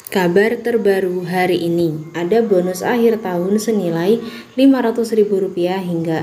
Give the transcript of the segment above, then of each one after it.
Kabar terbaru hari ini, ada bonus akhir tahun senilai Rp500.000 hingga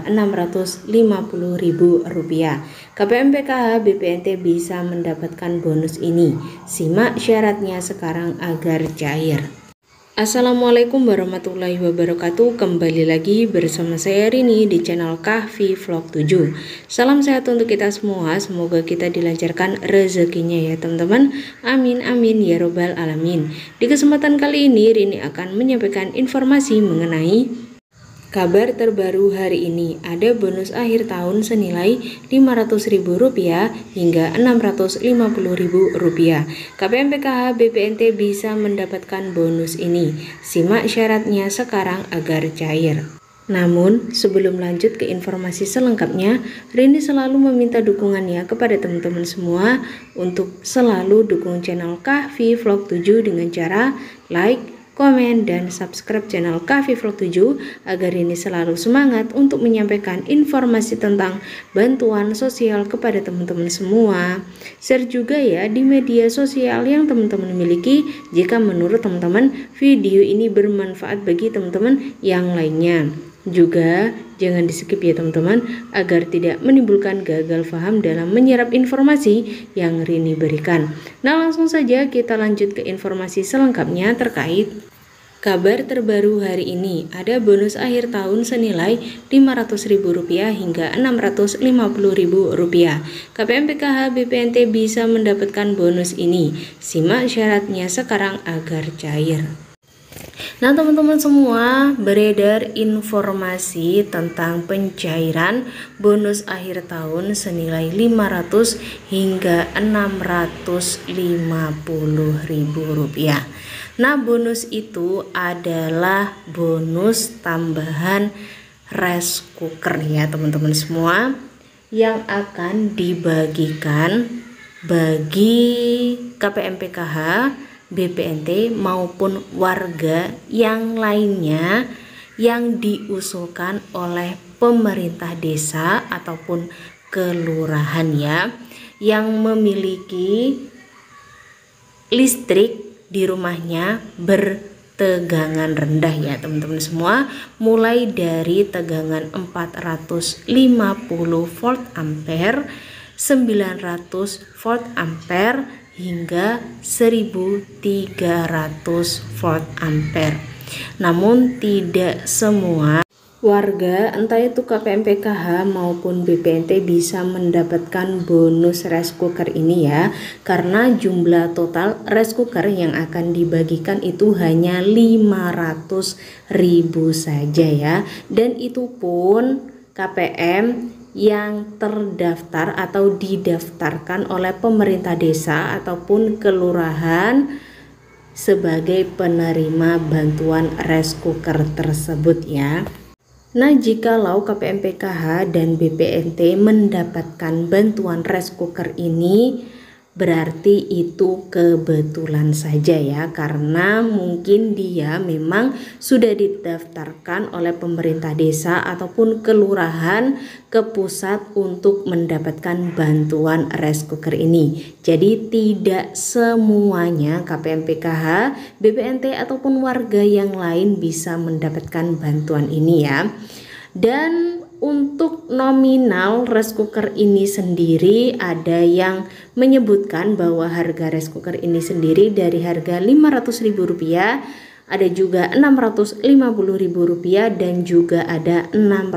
Rp650.000. KPM PKH BPNT bisa mendapatkan bonus ini. Simak syaratnya sekarang agar cair. Assalamualaikum warahmatullahi wabarakatuh. Kembali lagi bersama saya Rini di channel Kahfi Vlog 7. Salam sehat untuk kita semua. Semoga kita dilancarkan rezekinya ya teman-teman. Amin amin ya robbal alamin. Di kesempatan kali ini Rini akan menyampaikan informasi mengenai kabar terbaru hari ini. Ada bonus akhir tahun senilai Rp500.000 hingga Rp650.000. KPM PKH BPNT bisa mendapatkan bonus ini. Simak syaratnya sekarang agar cair. Namun, sebelum lanjut ke informasi selengkapnya, Rini selalu meminta dukungannya kepada teman-teman semua untuk selalu dukung channel Kahfi Vlog 7 dengan cara like, komen, dan subscribe channel Kahfi Vlog 7 agar ini selalu semangat untuk menyampaikan informasi tentang bantuan sosial kepada teman-teman semua. Share juga ya di media sosial yang teman-teman miliki jika menurut teman-teman video ini bermanfaat bagi teman-teman yang lainnya. Juga jangan di skip ya teman-teman agar tidak menimbulkan gagal paham dalam menyerap informasi yang Rini berikan. Nah, langsung saja kita lanjut ke informasi selengkapnya terkait kabar terbaru hari ini. Ada bonus akhir tahun senilai Rp500.000 hingga Rp650.000. KPM PKH BPNT bisa mendapatkan bonus ini. Simak syaratnya sekarang agar cair. Nah teman-teman semua, beredar informasi tentang pencairan bonus akhir tahun senilai Rp500 hingga Rp650.000. Nah bonus itu adalah bonus tambahan rice cooker ya teman-teman semua, yang akan dibagikan bagi KPM PKH BPNT maupun warga yang lainnya yang diusulkan oleh pemerintah desa ataupun kelurahan ya, yang memiliki listrik di rumahnya bertegangan rendah ya teman-teman semua, mulai dari tegangan 450 volt ampere, 900 volt ampere hingga 1300 volt ampere. Namun tidak semua warga, entah itu KPM PKH maupun BPNT, bisa mendapatkan bonus rice cooker ini ya, karena jumlah total rice cooker yang akan dibagikan itu hanya 500.000 saja ya, dan itu pun KPM yang terdaftar atau didaftarkan oleh pemerintah desa ataupun kelurahan sebagai penerima bantuan rice cooker tersebut ya. Nah, jikalau KPM PKH dan BPNT mendapatkan bantuan rice cooker ini, berarti itu kebetulan saja ya, karena mungkin dia memang sudah didaftarkan oleh pemerintah desa ataupun kelurahan ke pusat untuk mendapatkan bantuan rice cooker ini. Jadi tidak semuanya KPM PKH, BPNT ataupun warga yang lain bisa mendapatkan bantuan ini ya. Dan untuk nominal rice cooker ini sendiri, ada yang menyebutkan bahwa harga rice cooker ini sendiri dari harga Rp500.000, ada juga Rp650.000, dan juga ada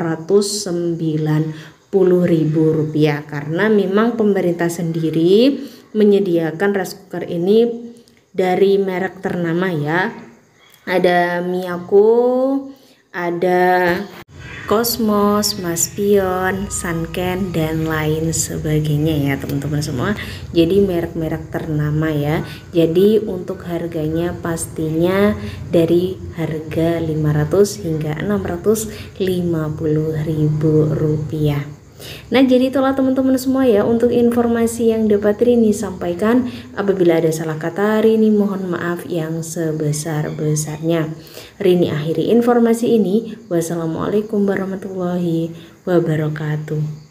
Rp690.000, karena memang pemerintah sendiri menyediakan rice cooker ini dari merek ternama ya. Ada Miyako, ada Cosmos, Maspion, Sanken, dan lain sebagainya ya teman-teman semua. Jadi merek-merek ternama ya. Jadi untuk harganya pastinya dari harga Rp500 hingga Rp650.000. Nah, jadi itulah teman-teman semua ya untuk informasi yang dapat Rini sampaikan. Apabila ada salah kata, Rini mohon maaf yang sebesar-besarnya. Rini akhiri informasi ini. Wassalamualaikum warahmatullahi wabarakatuh.